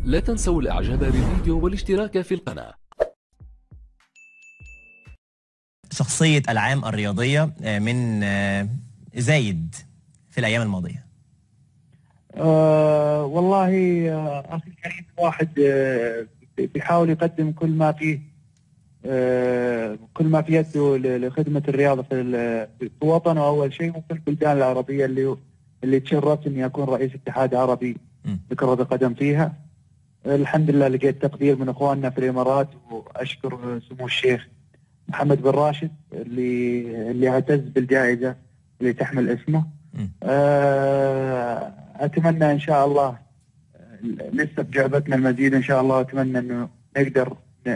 لا تنسوا الاعجاب بالفيديو والاشتراك في القناة. شخصية العام الرياضية من زايد في الأيام الماضية. والله أخي الكريم، واحد بيحاول يقدم كل ما فيه، كل ما في يده لخدمة الرياضة في وطنه أول شيء، وفي البلدان العربية اللي تشرفت إني أكون رئيس اتحاد عربي لكرة القدم فيها. الحمد لله لقيت تقدير من إخواننا في الإمارات، وأشكر سمو الشيخ محمد بن راشد اللي اعتز بالجائزة اللي تحمل اسمه. أتمنى إن شاء الله لسه بجعبتنا المزيد إن شاء الله، وأتمنى إنه نقدر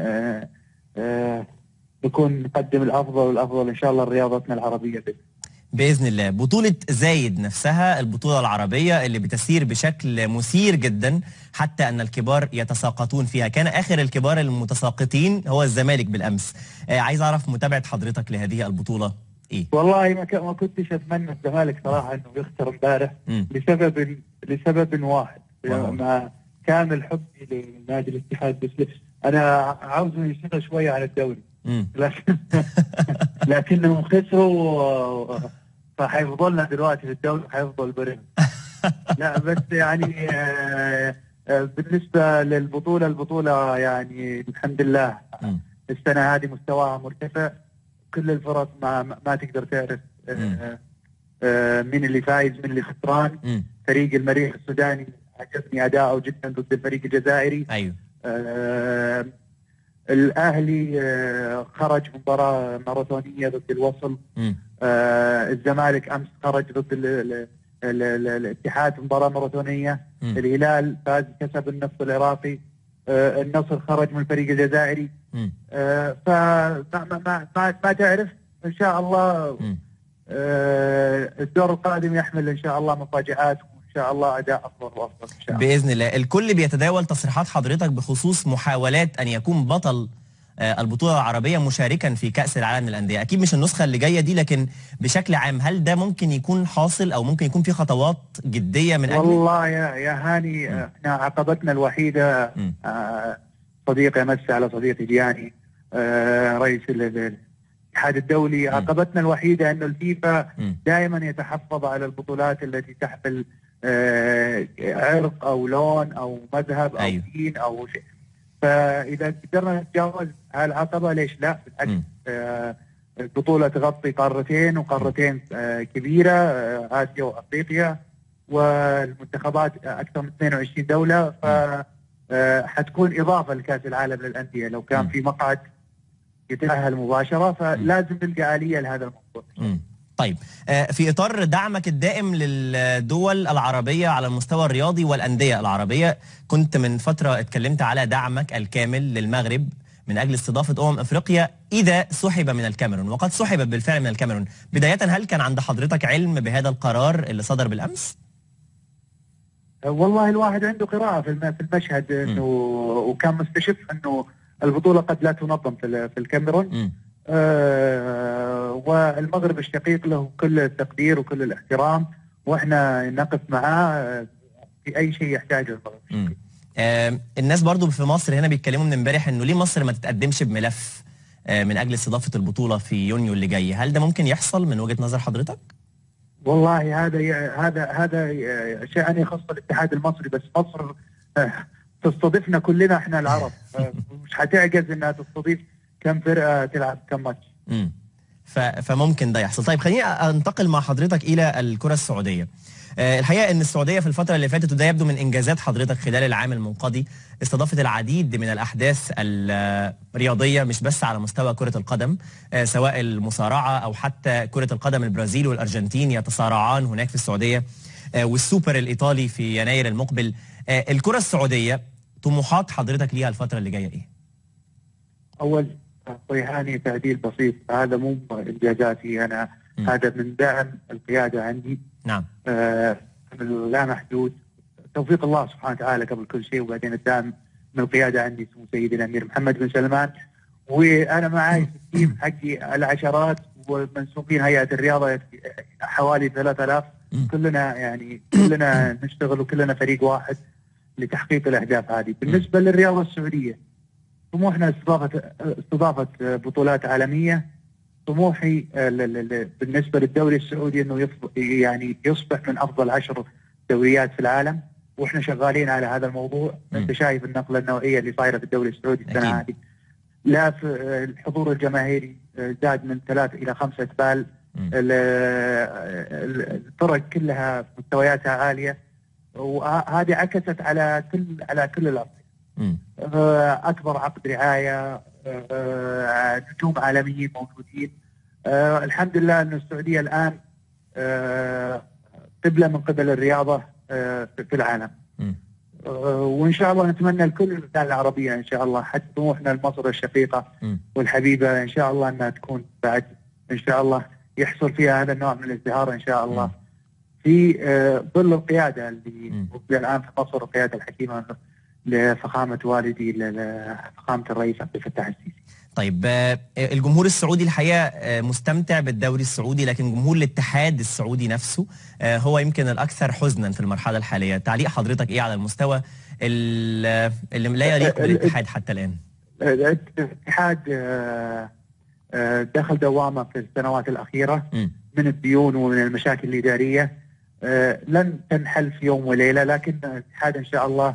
نكون نقدم الأفضل والأفضل إن شاء الله لرياضتنا العربية بإذن الله. بطولة زايد نفسها البطولة العربية اللي بتسير بشكل مثير جدا، حتى أن الكبار يتساقطون فيها. كان آخر الكبار المتساقطين هو الزمالك بالأمس. عايز أعرف متابعة حضرتك لهذه البطولة إيه؟ والله ما كنتش أتمنى الزمالك صراحة إنه يخسر امبارح لسبب واحد، مع كامل حبي لنادي الاتحاد، بس أنا عاوزه يشتغل شوية على الدوري. لكنهم خسروا، فحيفضلنا دلوقتي في الدوري، حيفضل بريم. لا بس يعني بالنسبة البطولة يعني الحمد لله السنة هذه مستواها مرتفع. كل الفرق ما تقدر تعرف مين اللي فايز مين اللي خسران. فريق المريخ السوداني عجبني أداؤه جدا ضد الفريق الجزائري. أيوه. الأهلي خرج مباراة ماراثونية ضد الوصل. الزمالك أمس خرج ضد الاتحاد مباراة ماراثونية. الهلال فاز كسب النصر العراقي. النصر خرج من الفريق الجزائري. ما تعرف إن شاء الله الدور القادم يحمل إن شاء الله مفاجآت، إن شاء الله أداء أفضل وأفضل إن شاء الله بإذن الله. الكل بيتداول تصريحات حضرتك بخصوص محاولات أن يكون بطل البطولة العربية مشاركا في كأس العالم للأندية. أكيد مش النسخة اللي جاية دي، لكن بشكل عام هل ده ممكن يكون حاصل أو ممكن يكون في خطوات جدية من أجله؟ والله يا هاني، احنا عقبتنا الوحيدة صديقي أمسي على صديقي جياني رئيس الاتحاد الدولي. عقبتنا الوحيدة أنه الفيفا دائما يتحفظ على البطولات التي تحمل عرق أو لون أو مذهب أو دين أو شيء. فإذا قدرنا نتجاوز هالعقبة ليش لا؟ بالعكس، البطولة تغطي قارتين، وقارتين كبيرة، آسيا وأفريقيا، والمنتخبات أكثر من 22 دولة. حتكون إضافة لكأس العالم للأندية لو كان في مقعد يتأهل مباشرة، فلازم نلقى آلية لهذا الموضوع. طيب، في إطار دعمك الدائم للدول العربية على المستوى الرياضي والأندية العربية، كنت من فترة اتكلمت على دعمك الكامل للمغرب من أجل استضافة أفريقيا إذا سحب من الكاميرون، وقد سحب بالفعل من الكاميرون. بداية، هل كان عند حضرتك علم بهذا القرار اللي صدر بالأمس؟ والله الواحد عنده قراءة في المشهد، إنه وكان مستشف إنه البطولة قد لا تنظم في الكاميرون. والمغرب الشقيق له كل التقدير وكل الاحترام، واحنا نقف معاه في اي شيء يحتاجه المغرب. الناس برضو في مصر هنا بيتكلموا من امبارح انه ليه مصر ما تتقدمش بملف من اجل استضافة البطولة في يونيو اللي جاي. هل ده ممكن يحصل من وجهة نظر حضرتك؟ والله هذا شأن يخص الاتحاد المصري، بس مصر تستضيفنا كلنا احنا العرب. مش هتعجز انها تستضيف كم فرقة تلعب كم ماتش. فممكن ده يحصل. طيب، خليني انتقل مع حضرتك الى الكرة السعودية. الحقيقة ان السعودية في الفترة اللي فاتت، وده يبدو من انجازات حضرتك خلال العام المنقضي، استضافت العديد من الاحداث الرياضية، مش بس على مستوى كرة القدم، سواء المصارعة او حتى كرة القدم. البرازيل والارجنتين يتصارعان هناك في السعودية، والسوبر الايطالي في يناير المقبل. الكرة السعودية طموحات حضرتك ليها الفترة اللي جاية ايه؟ اول طيحاني تعديل بسيط، هذا مو انجازاتي انا، هذا من دعم القياده عندي. نعم. لا محدود، توفيق الله سبحانه وتعالى قبل كل شيء، وبعدين الدعم من القياده عندي سمو سيدي الامير محمد بن سلمان. وانا معي في التيم حقي العشرات، ومنسوقين هيئه الرياضه حوالي 3000. كلنا نشتغل وكلنا فريق واحد. لتحقيق الاهداف هذه. بالنسبه للرياضه السعوديه، طموحنا استضافه بطولات عالميه. طموحي بالنسبه للدوري السعودي انه يعني يصبح من افضل 10 دوريات في العالم، واحنا شغالين على هذا الموضوع. انت شايف النقله النوعيه اللي صايره في الدوري السعودي السنه هذه. لا، في الحضور الجماهيري زاد من 3 إلى 5 أتبال. الفرق كلها مستوياتها عاليه، وهذه عكست على كل الارض. اكبر عقد رعايه، نجوم عالميين موجودين. الحمد لله ان السعوديه الان قبله من قبل الرياضه في العالم. وان شاء الله نتمنى لكل البلدان العربيه ان شاء الله، حتى طموحنا لمصر الشقيقه والحبيبه ان شاء الله انها تكون بعد ان شاء الله يحصل فيها هذا النوع من الازدهار ان شاء الله، في ظل القياده اللي موجوده الان في مصر، القياده الحكيمه لفخامه والدي لفخامه الرئيس عبد الفتاح السيسي. طيب، الجمهور السعودي الحقيقه مستمتع بالدوري السعودي، لكن جمهور الاتحاد السعودي نفسه هو يمكن الاكثر حزنا في المرحله الحاليه. تعليق حضرتك ايه على المستوى اللي لا يليق بالاتحاد حتى الان؟ الاتحاد دخل دوامه في السنوات الاخيره من الديون ومن المشاكل الاداريه لن تنحل في يوم وليله، لكن الاتحاد ان شاء الله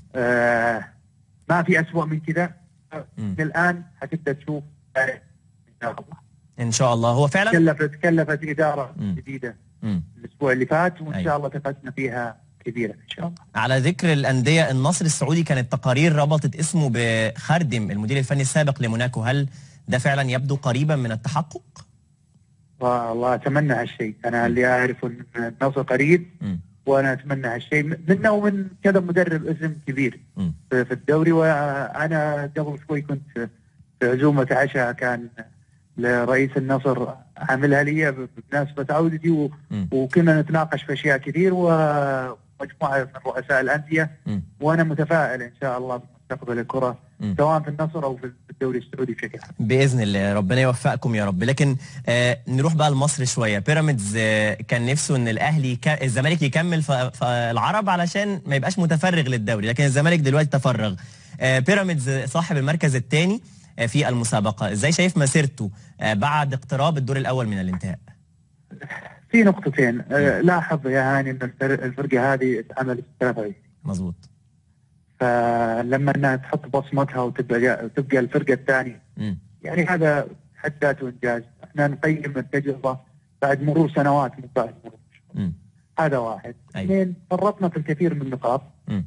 ما في اسوأ من كذا. الان حتبدا تشوف ان شاء الله. ان شاء الله. هو فعلا تكلفت اداره جديده الاسبوع اللي فات، وان شاء الله ثقتنا فيها كبيره ان شاء الله. على ذكر الانديه، النصر السعودي كانت تقارير ربطت اسمه بخردم المدير الفني السابق لموناكو، هل ده فعلا يبدو قريبا من التحقق؟ والله اتمنى هالشيء، انا اللي اعرف ان النصر قريب، وانا اتمنى هالشيء منه ومن كذا مدرب اسم كبير في الدوري. وانا قبل شوي كنت في عزومه عشاء كان لرئيس النصر عاملها لي بمناسبه عودتي، وكنا نتناقش في اشياء كثير ومجموعه من رؤساء الانديه، وانا متفائل ان شاء الله بمستقبل الكره سواء في النصر او في الدوري السعودي بشكل عام. باذن الله، ربنا يوفقكم يا رب. لكن نروح بقى لمصر شويه. بيراميدز كان نفسه ان الاهلي الزمالك يكمل في العرب علشان ما يبقاش متفرغ للدوري، لكن الزمالك دلوقتي تفرغ. بيراميدز صاحب المركز الثاني في المسابقه، ازاي شايف مسيرته بعد اقتراب الدور الاول من الانتهاء؟ في نقطتين. لاحظ يا هاني ان الفرقه هذه اتعملت 3 مظبوط. فلما انها تحط بصمتها وتبقى الفرقه الثانيه، يعني هذا حد ذاته انجاز. احنا نقيم التجربه بعد مرور سنوات من بعد مرور. هذا واحد. اثنين، فرطنا في الكثير من النقاط.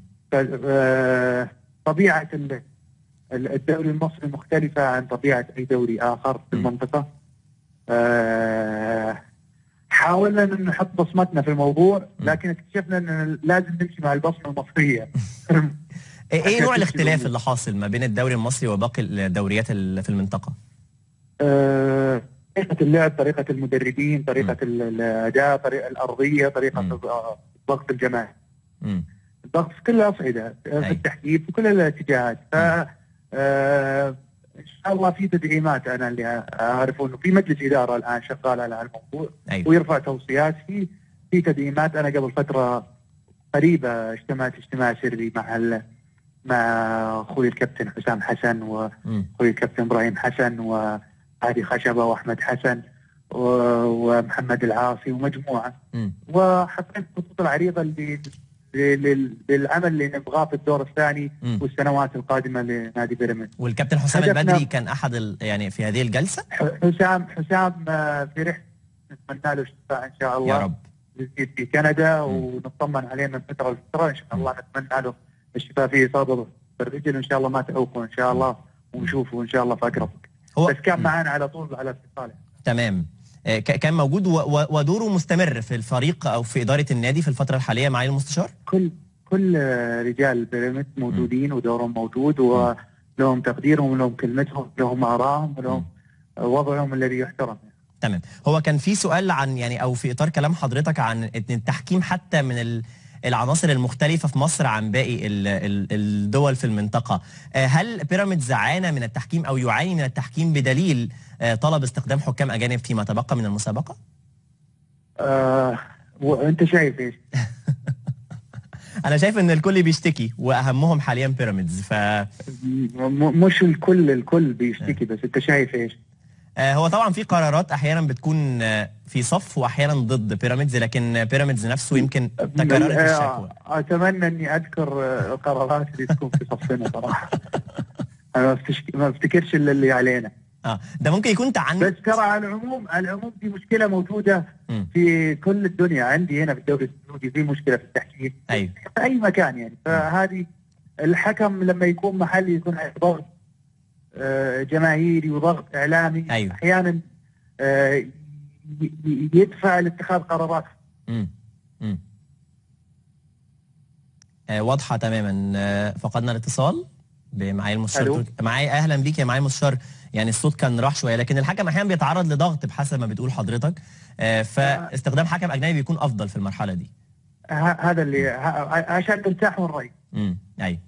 طبيعه الدوري المصري مختلفه عن طبيعه اي دوري اخر في المنطقه. حاولنا ان نحط بصمتنا في الموضوع، لكن اكتشفنا ان لازم نمشي مع البصمه المصريه. ايه نوع الاختلاف اللي حاصل ما بين الدوري المصري وباقي الدوريات اللي في المنطقه؟ طريقه اللعب، طريقه المدربين، طريقه الاداء، طريقه الارضيه، طريقه الضغط الجماعي. الضغط في كل الاصعده، في التحكيم في كل الاتجاهات. ف ان شاء الله في تدعيمات. انا اللي اعرفه انه في مجلس اداره الان شغال على الموضوع ويرفع توصيات في تدعيمات. انا قبل فتره قريبه اجتمعت اجتماع سري مع اخوي الكابتن حسام حسن واخوي الكابتن ابراهيم حسن وهادي خشبه واحمد حسن ومحمد العاصي ومجموعه، وحطيت الخطوط العريضه للعمل اللي نبغاه في الدور الثاني والسنوات القادمه لنادي بيراميدز. والكابتن حسام البدري كان احد يعني في هذه الجلسه. حسام في رحله نتمنى له الشفاء ان شاء الله يا رب في كندا، ونطمن عليه من فتره لفتره ان شاء الله. نتمنى له الشفاء في اصابه بالرجل، وان شاء الله ما تعوقه ان شاء الله، ونشوفه ان شاء الله في اقرب. بس كان معانا على طول على اتصال. تمام. كان موجود ودوره مستمر في الفريق او في اداره النادي في الفتره الحاليه معالي المستشار؟ كل رجال بيراميدز موجودين ودورهم موجود، ولهم تقديرهم ولهم كلمتهم ولهم ارائهم ولهم وضعهم الذي يحترم. تمام. هو كان في سؤال عن يعني او في اطار كلام حضرتك عن التحكيم حتى من العناصر المختلفة في مصر عن باقي الدول في المنطقة. هل بيراميدز عانى من التحكيم أو يعاني من التحكيم بدليل طلب استخدام حكام أجانب فيما تبقى من المسابقة؟ وأنت شايف إيش؟ انا شايف ان الكل بيشتكي واهمهم حاليا بيراميدز. مش الكل بيشتكي، بس انت شايف ايش؟ هو طبعا في قرارات احيانا بتكون في صف واحيانا ضد بيراميدز، لكن بيراميدز نفسه يمكن تكررت الشكوى. اتمنى اني اذكر القرارات اللي تكون في صفنا صراحه. انا ما افتكرش الا اللي علينا. ده ممكن يكون تعنت. بس ترى على العموم دي مشكله موجوده في كل الدنيا. عندي هنا في الدوري السعودي في مشكله في التحكيم. ايوه، في اي مكان يعني. فهذه الحكم لما يكون محلي يكون عليه ضغط جماهيري وضغط اعلامي. أيوة. احيانا يدفع لاتخاذ قرارات. واضحه تماما. فقدنا الاتصال بمعالي المستشار. معايا، اهلا بيك يا معالي المستشار. يعني الصوت كان راح شويه، لكن الحكم احيانا بيتعرض لضغط بحسب ما بتقول حضرتك، فاستخدام حكم اجنبي بيكون افضل في المرحله دي. هذا اللي عشان ترتاح من الراي. ايوه.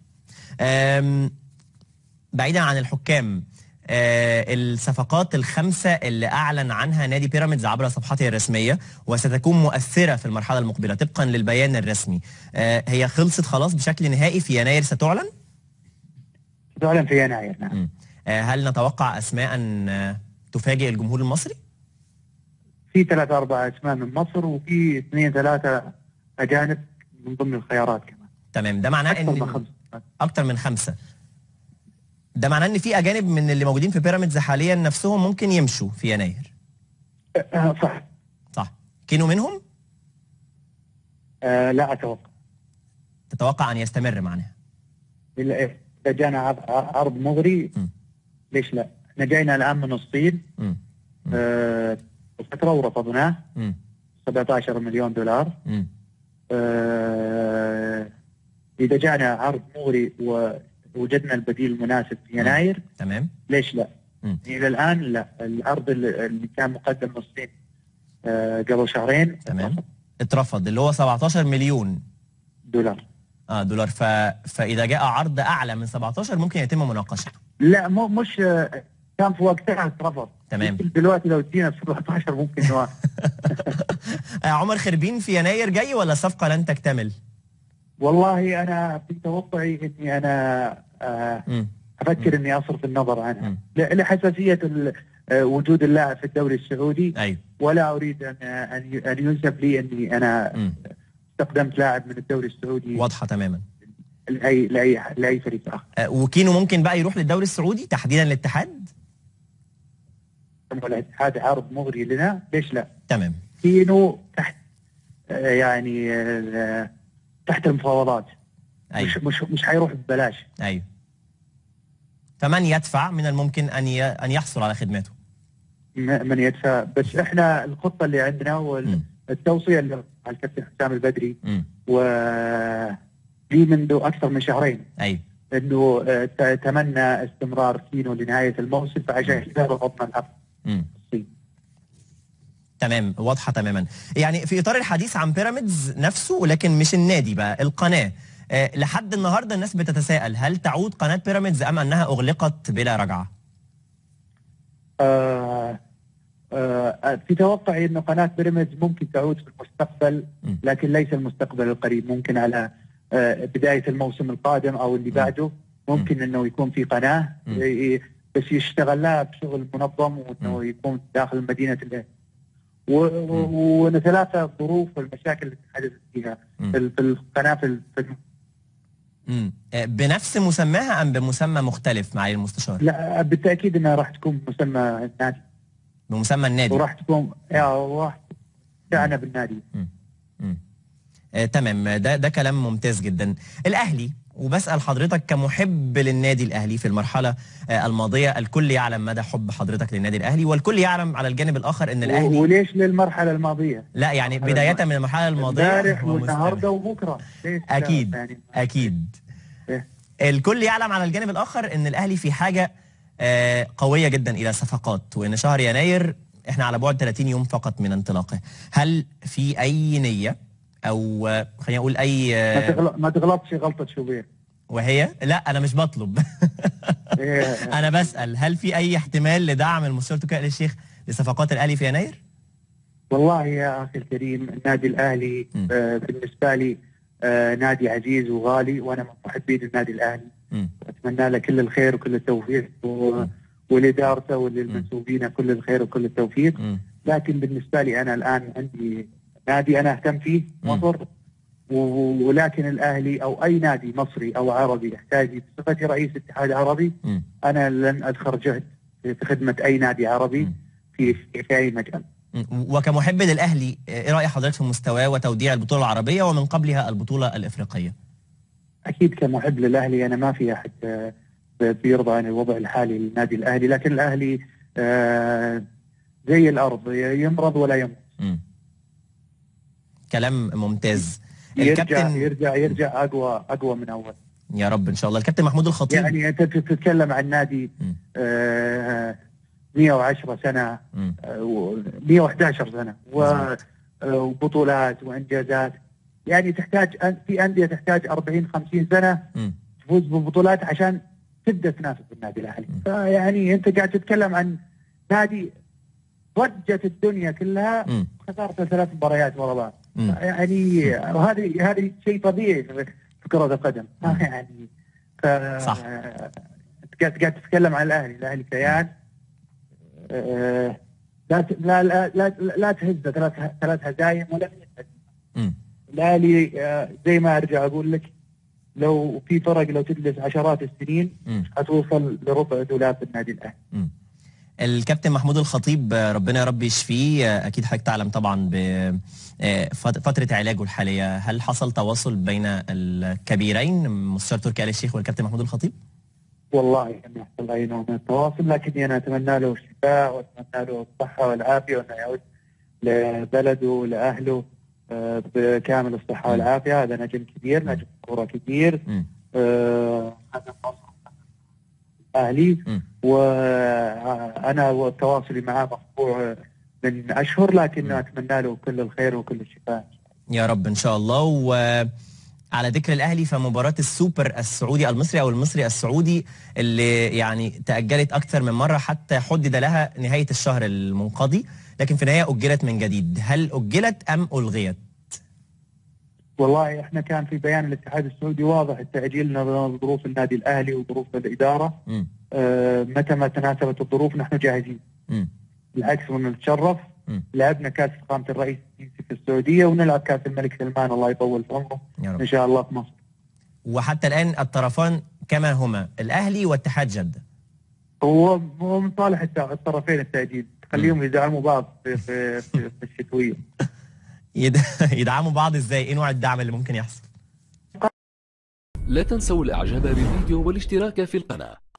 بعيدا عن الحكام، الصفقات الخمسه اللي اعلن عنها نادي بيراميدز عبر صفحته الرسميه وستكون مؤثره في المرحله المقبله طبقا للبيان الرسمي، هي خلصت خلاص بشكل نهائي في يناير ستعلن؟ تعلن في يناير، نعم. هل نتوقع اسماء تفاجئ الجمهور المصري؟ في 3-4 اسماء من مصر، وفي 2-3 اجانب من ضمن الخيارات كمان. تمام، ده معناه ان اكتر من 5. ده معناه ان في اجانب من اللي موجودين في بيراميدز حاليا نفسهم ممكن يمشوا في يناير. صح. كانوا منهم؟ لا اتوقع. تتوقع ان يستمر معناها؟ اذا جانا عرض مغري ليش لا؟ احنا جاينا الان من الصين فتره ورفضناه. 17 مليون دولار. اذا جانا عرض مغري ووجدنا البديل المناسب في يناير، تمام، ليش لا؟ الى الان لا. العرض اللي كان مقدم من الصين قبل شهرين تمام اترفض، اللي هو 17 مليون دولار. دولار. فاذا جاء عرض اعلى من 17 ممكن يتم مناقشته. لا مش كان في وقتها اترفض. تمام. دلوقتي لو ادينا 17 ممكن نوافق. عمر خربين في يناير جاي ولا الصفقه لن تكتمل؟ والله انا في توقعي اني انا افكر اني اصرف النظر عنها لحساسيه وجود اللاعب في الدوري السعودي. أيوه. ولا اريد ان ينسب لي اني انا استخدمت لاعب من الدوري السعودي. واضحه تماما. لاي فريق اخر. وكينو ممكن بقى يروح للدوري السعودي تحديدا الاتحاد؟ الاتحاد عرض مغري لنا، ليش لا؟ تمام. كينو تحت تحت المفاوضات. أيوه. مش حيروح ببلاش. ايوه. فمن يدفع من الممكن ان يحصل على خدماته؟ من يدفع. بس احنا الخطه اللي عندنا والتوصيه اللي على الكابتن حسام البدري لي منذ اكثر من شهرين. ايوه. انه تمنى استمرار كينو لنهايه الموسم، فعشان كذا رفضنا العرض. تمام، واضحه تماما. يعني في اطار الحديث عن بيراميدز نفسه، ولكن مش النادي بقى، القناه. لحد النهارده الناس بتتساءل هل تعود قناه بيراميدز ام انها اغلقت بلا رجعه؟ في توقعي انه قناه بيراميدز ممكن تعود في المستقبل، لكن ليس المستقبل القريب. ممكن على بدايه الموسم القادم او اللي بعده ممكن انه يكون في قناه، بس يشتغل لها بشغل منظم، وانه يكون داخل مدينه الاهلي. ونتلافى الظروف والمشاكل اللي تحدث فيها في القناه في بنفس مسماها ام بمسمى مختلف معالي المستشار؟ لا بالتاكيد انها راح تكون بمسمى النادي. بمسمى النادي. وراح تكون راح تعنى بالنادي. تمام، ده كلام ممتاز جدا. الاهلي، وبسأل حضرتك كمحب للنادي الأهلي في المرحلة الماضية، الكل يعلم مدى حب حضرتك للنادي الأهلي، والكل يعلم على الجانب الآخر أن الأهلي. وليش للمرحلة الماضية؟ لا يعني بداية من المرحلة الماضية امبارح والنهارده وبكرة. أكيد يعني أكيد. الكل يعلم على الجانب الآخر أن الأهلي في حاجة قوية جدا إلى صفقات، وأن شهر يناير إحنا على بعد 30 يوم فقط من انطلاقه. هل في أي نية أو خلينا نقول أي ما تغلطش غلطة شوبير؟ وهي لا أنا مش بطلب. أنا بسأل هل في أي احتمال لدعم المستشار تركي آل الشيخ لصفقات الأهلي في يناير؟ والله يا أخي الكريم، النادي الأهلي بالنسبة لي نادي عزيز وغالي، وانا من محبين النادي الاهلي. اتمنى له كل الخير وكل التوفيق، ولادارته وللمنسوبين كل الخير وكل التوفيق. لكن بالنسبه لي انا الان عندي نادي انا اهتم فيه مصر، ولكن الاهلي او اي نادي مصري او عربي يحتاج، بصفتي رئيس اتحاد عربي انا لن ادخر جهد في خدمه اي نادي عربي في اي مجال. وكمحب للاهلي، ايه راي حضرتك في مستواه وتوديع البطوله العربيه ومن قبلها البطوله الافريقيه؟ اكيد كمحب للاهلي انا ما في احد بيرضى عن الوضع الحالي للنادي الاهلي، لكن الاهلي زي الارض يمرض ولا يموت. كلام ممتاز. يرجع اقوى من اول. يا رب ان شاء الله. الكابتن محمود الخطيب، يعني انت تتكلم عن نادي 110 سنه 111 سنه وبطولات وانجازات، يعني تحتاج في انديه تحتاج 40 50 سنه تفوز ببطولات عشان تبدا تنافس بالنادي الاهلي. فيعني انت قاعد تتكلم عن نادي ضجت الدنيا كلها خسارته 3 مباريات ورا بعض. يعني هذه شيء طبيعي في كرة القدم. يعني صح. قاعد تتكلم عن الاهلي كيان. لا تهزه 3 هزايم ولا الاهلي. زي ما ارجع اقول لك، لو في فرق لو تجلس عشرات السنين حتوصل لربع دولاب النادي الاهلي. الكابتن محمود الخطيب ربنا يا رب يشفيه، اكيد حضرتك تعلم طبعا بفتره علاجه الحاليه، هل حصل تواصل بين الكبيرين مستشار تركي آل الشيخ والكابتن محمود الخطيب؟ والله لم يحصل اي نوع من التواصل، لكني انا اتمنى له الشفاء واتمنى له الصحه والعافيه، وانه يعود لبلده ولاهله بكامل الصحه والعافيه. هذا نجم كبير، نجم كوره كبير، هذا اهلي، وانا تواصلي معاه مقطوع من اشهر، لكن اتمنى له كل الخير وكل الشفاء يا رب ان شاء الله. وعلى ذكر الاهلي، فمباراه السوبر السعودي المصري او المصري السعودي اللي يعني تاجلت اكثر من مره حتى حدد لها نهايه الشهر المنقضي، لكن في النهايه اجلت من جديد، هل اجلت ام الغيت؟ والله احنا كان في بيان الاتحاد السعودي واضح التاجيل لظروف النادي الاهلي وظروف الاداره. متى ما تناسبت الظروف نحن جاهزين. بالعكس ونتشرف. لعبنا كاس فخامه الرئيس في السعوديه، ونلعب كاس الملك سلمان الله يطول في عمره ان شاء الله في مصر. وحتى الان الطرفان كما هما الاهلي واتحاد جده. هو من صالح الطرفين التاجيل، تخليهم يدعموا بعض في الشتويه. يدعموا بعض ازاي؟ ايه نوع الدعم اللي ممكن يحصل؟ لا تنسوا الاعجاب بالفيديو والاشتراك في القناة.